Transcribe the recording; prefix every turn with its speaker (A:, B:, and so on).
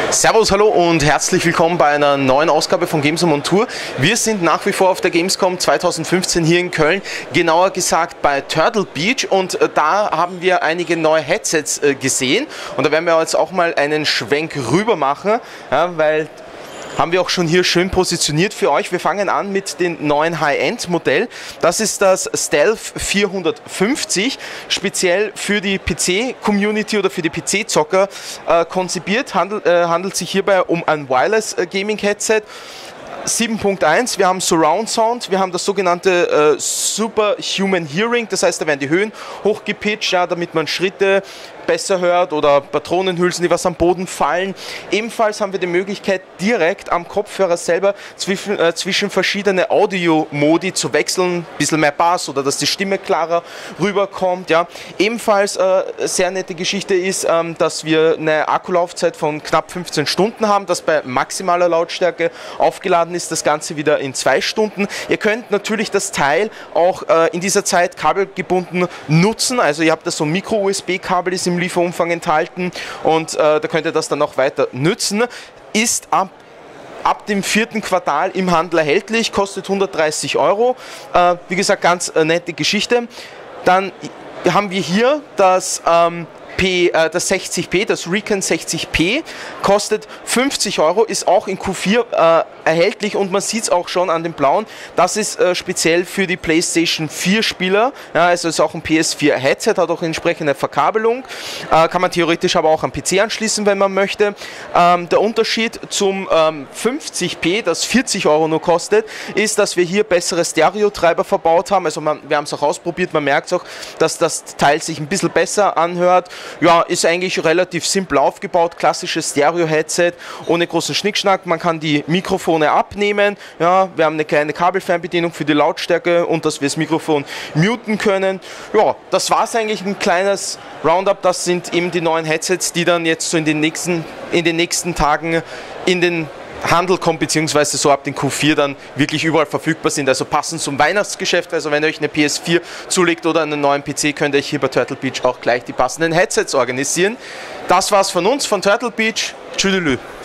A: Servus, hallo und herzlich willkommen bei einer neuen Ausgabe von Gamescom on Tour. Wir sind nach wie vor auf der Gamescom 2015 hier in Köln, genauer gesagt bei Turtle Beach, und da haben wir einige neue Headsets gesehen, und da werden wir jetzt auch mal einen Schwenk rüber machen, ja, weil haben wir auch schon hier schön positioniert für euch. Wir fangen an mit dem neuen High-End-Modell. Das ist das Stealth 450, speziell für die PC-Community oder für die PC-Zocker konzipiert. Handelt sich hierbei um ein Wireless Gaming-Headset. 7.1, wir haben Surround Sound, wir haben das sogenannte Superhuman Hearing, das heißt, da werden die Höhen hochgepitcht, ja, damit man Schritte besser hört oder Patronenhülsen, die was am Boden fallen. Ebenfalls haben wir die Möglichkeit, direkt am Kopfhörer selber zwischen verschiedene Audio-Modi zu wechseln, ein bisschen mehr Bass oder dass die Stimme klarer rüberkommt. Ja. Ebenfalls sehr nette Geschichte ist, dass wir eine Akkulaufzeit von knapp 15 Stunden haben, das bei maximaler Lautstärke aufgeladen ist, das Ganze wieder in 2 Stunden. Ihr könnt natürlich das Teil auch in dieser Zeit kabelgebunden nutzen, also ihr habt da so ein Micro-USB-Kabel, ist im Lieferumfang enthalten, und da könnt ihr das dann auch weiter nützen. Ist ab dem 4. Quartal im Handel erhältlich, kostet 130 €. Wie gesagt, ganz nette Geschichte. Dann haben wir hier das 60p, das Recon 60p, kostet 50 €, ist auch in Q4 erhältlich, und man sieht es auch schon an dem blauen, das ist speziell für die PlayStation 4 Spieler, ja, also ist auch ein PS4 Headset, hat auch entsprechende Verkabelung, kann man theoretisch aber auch am PC anschließen, wenn man möchte. Der Unterschied zum 50p, das 40 € nur kostet, ist, dass wir hier bessere Stereotreiber verbaut haben, also wir haben es auch ausprobiert, man merkt auch, dass das Teil sich ein bisschen besser anhört. Ja, ist eigentlich relativ simpel aufgebaut, klassisches Stereo-Headset, ohne großen Schnickschnack. Man kann die Mikrofone abnehmen, ja, wir haben eine kleine Kabelfernbedienung für die Lautstärke und dass wir das Mikrofon muten können. Ja, das war es eigentlich, ein kleines Roundup. Das sind eben die neuen Headsets, die dann jetzt so in den nächsten Tagen in den Handel kommt, beziehungsweise so ab den Q4 dann wirklich überall verfügbar sind, also passend zum Weihnachtsgeschäft. Also wenn ihr euch eine PS4 zulegt oder einen neuen PC, könnt ihr euch hier bei Turtle Beach auch gleich die passenden Headsets organisieren. Das war's von uns, von Turtle Beach. Tschüdelü.